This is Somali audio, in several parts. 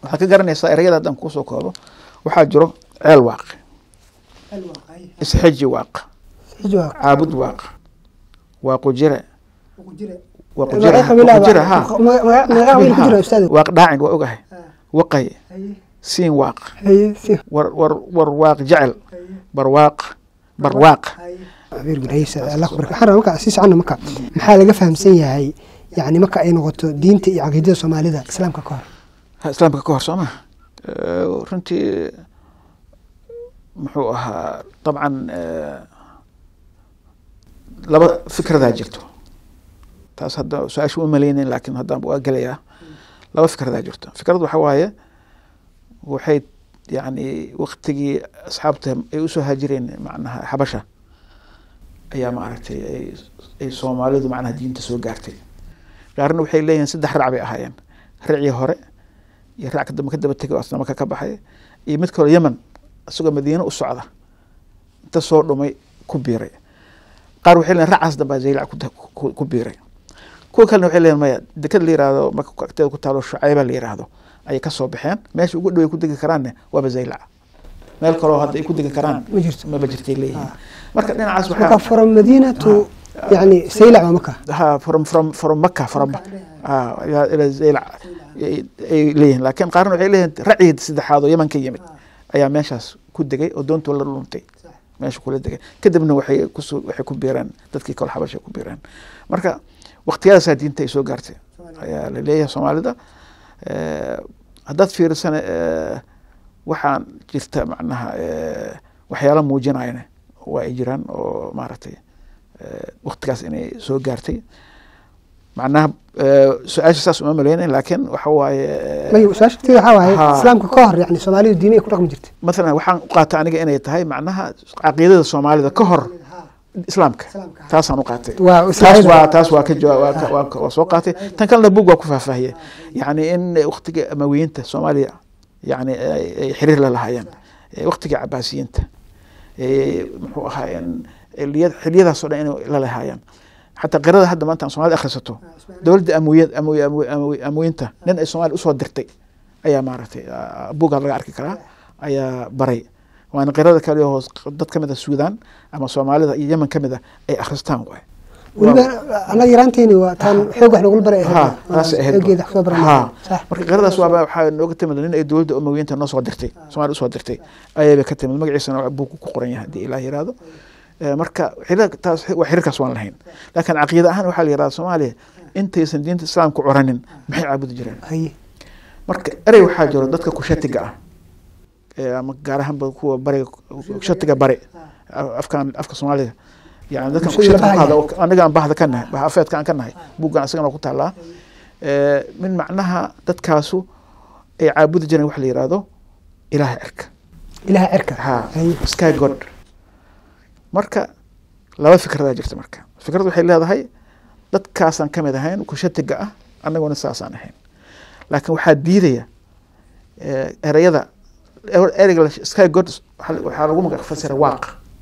waxaa ka garanaysaa erayada haddaan kusoo koobo waxaa jiro ceel waaq isxeji waaq caabud waaq waaqu jire waaq dhaacin waa ogahay waqay siin waaq war waaq jecel barwaaq maxaa laga fahamsan yahay yani marka ay noqoto diinta iyo caqiidada soomaalida islaamka ka hor islaamka ka hor soo ma runtii muxuu ahaa dabcan laba fikradaa jirto taas hadda su-aasha u malaynayn laakiin haddaan waa gelayaa laba fikradaa jirto fikrad waxa waaye waxay yani waktigii asxaabta ay usoo haajireen macnaha xabasha ayaa maaragtay ay soomaalidu macnaha diinta soo gaartay qaarna waxay leeyihiin saddex rac bay ahaayeen racii hore iyo rac kadamba ka daba tegay oo asna maka ka baxay iyo mid kaloo yemen isagoo madiine u socda inta soo dhumay ku biiray qaar waxay leeyihin racaas dambaa zaylac ku biiray kuwa kalena waxay leeyihin maya dekad la yiraahdo maka agteeda ku taalo shucayba la yiraahdo ayay ka soo baxeen meesha ugu dhow ay ku degi karaanne waaba zaylac meel kaloo hadda ay ku degi karaan maba jirtay leeyihiin marka dhinacaas waxaa from Medina to يعني سيلع ومكة ها from مكة إلى زيلع لين لكن قارن وحي لين رعيد سدحاض يمن كي يمد أيام ماشاس كود دقي ودونت ولا لونتي ماشي كل دقي كده منه وحي كبيران تذكي كل حبشة كبيران مركا وقت يا سادين تيسو قارتي يا لليه صومالي ده هدات في رسنة وحان جرت معناها وحيالا موجين عينه وإجران ومارتي وقتكاس إني سو قارتي معناها سؤال أساس ما ملينا لكن وحواي ما سؤال كتير حواي إسلام كهر يعني سومالي الدينية كل رقم جرت مثلا وحن قاطع أنا إني تهاي معناها عقيدة الصومالي ده كهر إسلامك تاس أنا قاطع تاس واكج وسوقاتي تنكلنا بوق وكفاف فهي يعني إن وقتك أموينته الصومالية يعني حرير لها وقتك عباسينته محوها اللي حليذا صار إنه لا لهايان حتى قرر هذا ما أنت صومال أخرسته دولة أموينته لأن الصومال أسود درتي أي مارتي بوق الله يعرف كلام أي بري وأنا قرر كله هو ضد كم السودان أما الصومال اليمن كم أي أخرستان وعي أنا إيران تاني وكان حوق إحنا نقول بري ها ناس أكيد حسب ها قرر سوا بحال نوقت من لأن دولة أموينته الناس ودرتي صومال أسود درتي أي بكتم المجلس أنا بوق قرنيه هذه إلهي هذا marka xiriirkaas waan lahayn laakiin caqiida ahaan waxa la yiraahdaa Soomaaliya intaysan diinta islaamka curanin maxay caabudi jireen marka erey waxa jiro dadka ku shatiga ah ama gaar ahaan kuwa bari shatiga bari afka Soomaaliya yani dadka ku shatiga hada aniga aan bahda ka nahay afeedka aan ka nahay buugan asagana ku taala min macnaha dadkaasu ay caabudi jireen waxa la yiraahdo ilaaha cirka sky god marka laba fikrada jirta marka fikradu waxay leedahay dadkaasan kamid ahayn ku shatiga ah anaguna saasaan ahayn laakiin waxa diidaya erayada erayga sky god waxa lagu magac fasira waaq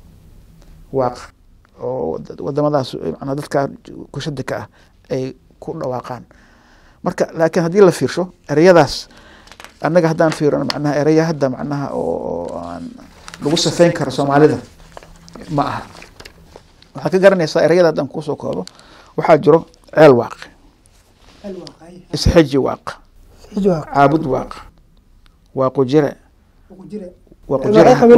oo wadamadaas macna dadka ku shatiga ah ay ku dhawaaqaan marka laakiin hadii la fiirsho erayadaas anaga hadaan fiirino macnaha eraya hadda macnaha oo lagu safeyn karo Soomaalida ما أها waxaa ka garanaysaa erayada haddaan kusoo koobo waxaa jiro ceel waaq isxeji waaq caabud waaq waaqu jire waaq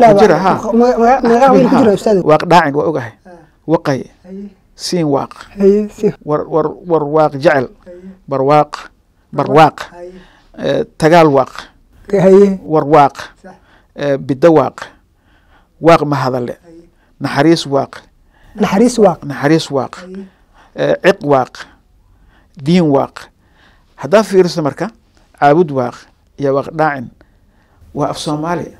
dhaacin waa ogahay waqay siin waaq war waaq jecel barwaaq tagaal waaq war waaq bidda waaq ma hadale نحريس واق عق واق دين واق هذا في رسم مركا عابد واق يا واق داعن وأف صومالي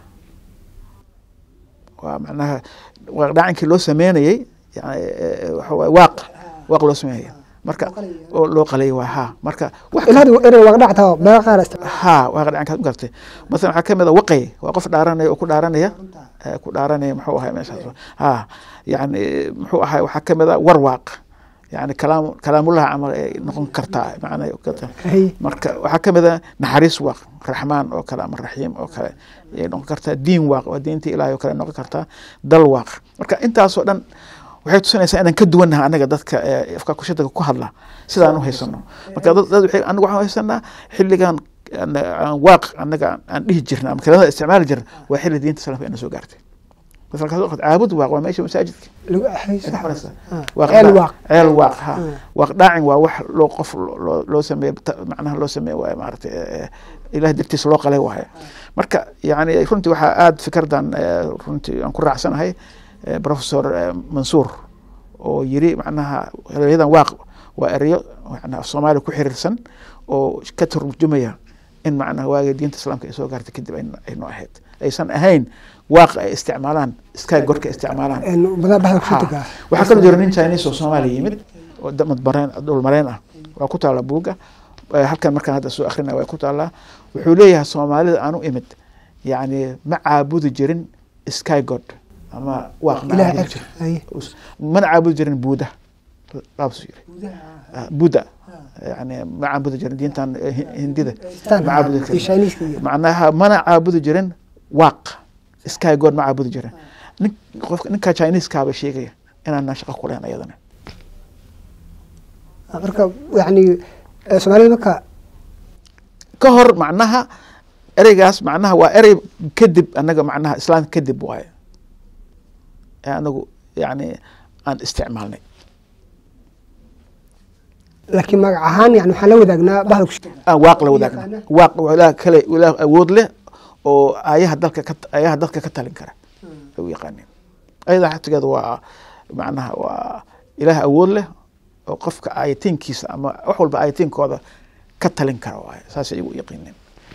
ومعناها واق داعن كيلو سميني يعني واق لو سميني مركا لو قلي وها مركا هذا واق داعتها باقي واق داعن كم قرتي مثلا حكم هذا وقي وقف دارانية وكل دارانية ku dhaaranay muxuu ahay meeshaas yani muxuu ahay waxa kamid ah warwaaq يعني كلام الله عمل نقول كرتا معناه كرتا هي marka waxaa kamid ah naxariis waaq raxmaan oo kale ama raxiim oo kale ay noqon kartaa diin waaq oo diinta ilaahay oo kale noqon kartaa dal waaq marka intaas oo dhan waxay tusinaysaa inaan ka duwanahay anaga dadka afka kushadaga ku hadla sidaan u haysano marka dad waxay anagu waxaan haysanaa xilligan waaq anaga aan dhihi jirnaa ama kalada isticmaal jirna waa xilli diinta salafka inoo soo gaartay مثلا كذا وقت عابد واق وماشي مساجد لو احيس واق عيل واق ها واق داعي وح لو قف لو سمي معناها لو سمي ومعرفت إله درتيس لو قلي وهاي marka يعني runtii waxa aad fikirdan runtii aan ku raacsanahay professor Mansour oo yiri macnaha heladan waaq waa eriyo macnaha Soomaali ku xiriirsan oo ka turjumaya in macnaha waaga diinta islaamka ay soo gaartay kadib ay noo ahayd aysan ahayn واقع استعمالان سكاي غورك استعمالان انه بدا بحث كتبه waxa kala jiro nin Chinese oo Soomaali yimid oo damad bareen dul mareen ah waa ku taala buuga halkan markaan hadda soo akhrina way ku taala wuxuu leeyahay Soomaalida aanu imid yani ma caabudi jirin sky god ama waaq ma caabudi jirin buuda qaabsu yiri buuda يعني ما عابد jirin diintan hindida ma caabudi jirin macnaha ma caabudi jirin waaq sky god ma caabudi jirin ninka Chinese ka ba sheegay inaan shaqo ku leeyahay ayadana marka yani Soomaaliya marka ka hor macnaha ereygaas macnaha waa erey kadib anaga macnaha islaam kadib waay anagu yani aan isticmaalnay laakiin magac ahaan yani waxaan la wadaagnaa bahal ku waaq la wadaagna waaq wala kale wala awood leh oo ayaha dadka ka talin kara oo yaqaaneen ayada xatigeeda waa macnaha waa ilaah awood leh oo qofka ayatinkiisa ama wax walba ayatinkooda ka talin kara waay saas ay u yaqaaneen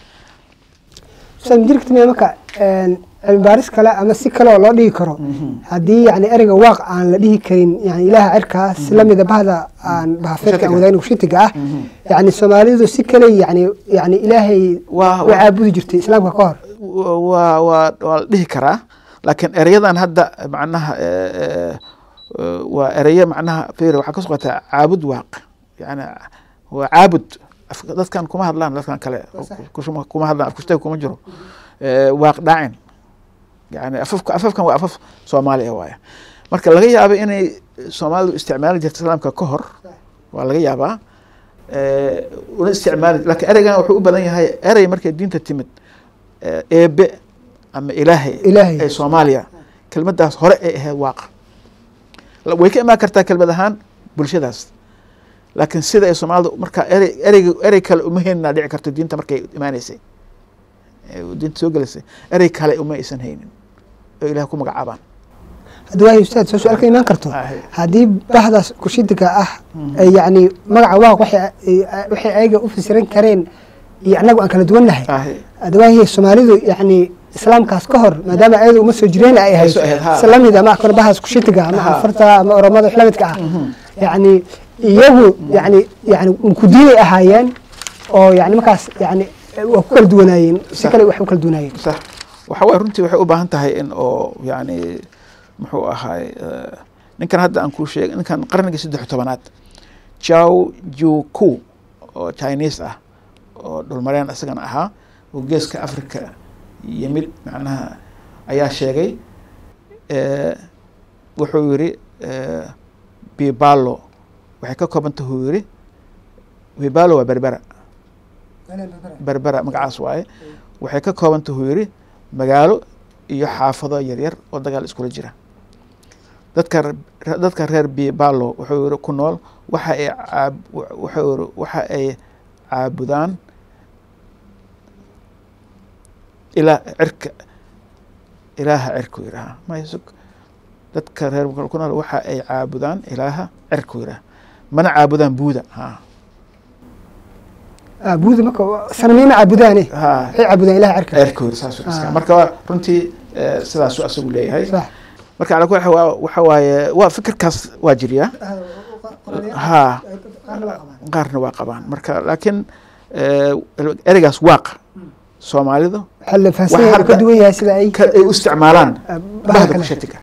jirkatay marka baaris kale ama si kale oo loo dhigi karo hadii yani ereyga waaq aan la dhihi karin yani ilaaha cirkaas lamida bahda aan bahafeedka wadaynu shitiga ah yani Soomaalidu si kale yani ilaahay waa caabudi jirtay islaamka ka hor waa dhihi karaa laakiin ereyadan hadda macnaha waa ereyo macnaha fiir waxa ka soo qata caabud waaq yani waa caabud dadkan kuma hadlaan dadkan kale kuma hadlaan afkasta kuma jiro waaq dhaacin يعني afafkan waa afaf Soomaali ah waaya marka laga yaabo inay Soomaalidu isticmaal jirto islaamka ka hor waa laga yaabaa una isticmaal laakiin ereygan wuxuu u badan yahay erey markay diinta timid eebe ama ilaahay ee Soomaaliya kelmadaas hore ay ahayd waaq way ka imaan kartaa kelmad ahaan bulshadaas laakiin sida ay Soomaalidu marka erey kale uma heynaa dhici karto diinta markay imaanaysay diinta soo galaysay erey kale uma aysan haynin oo ilaahay ku magacaabaan hadii ustaad soo su'aal ka iman karto hadii bahdaas kushidiga ah yani magaca waaq waxay ayaga u fasiran kareen iyo anagu aan kala duwanahay hadii Soomaalidu yani islaamkaas ka hor maadaama ayadu uma soo jireen ay ahayd salaamida ma kor bahdaas kushidiga ama afarta ama oramada xlamidka ah yani iyagu yani ku diinay ahaayeen oo yani markaas yani waa ku kala duwanaayeen si kale wax u kala duwanaayeen sax waxa way runtii waxay u baahan tahay in oo yani muxuu ahaay ninkan hadda aan ku sheegay ninkan qarniga 13aad Zhao Jiuku oo Chinese ah oo dhulmareen asagana ahaa oo geeska Afrika yimid macnaha ayaa sheegay wuxuu yiri Bibalo waxay ka koobantahay yiri Bibalo waa berbera magacaas waaye waxay ka koobantahay yiri magaalo iyo xaafado yar yar oo dagaal isku jira dadka reer Bibalo wuxuu yiri ku nool waxa ay caabudaan ilaaha cirku yiraahdo ma yusuk dadka reer ku nool waxa ay caabudaan ilaaha cirku yiraahdo mana caabudaan buuda buuda marka sanamina caabudane ay caabudaan ilaaha cirku yiraahdo marka runtii sidaas uu asagu leeyahay marka ala ku waxa waaye waa fikirkaas waa jiriya qaarna waa qabaan marka laakiin ereygaas waaq Soomaalidu hal faasiyo ka duwan yahay sida ay u isticmaalaan bahda ku shatiga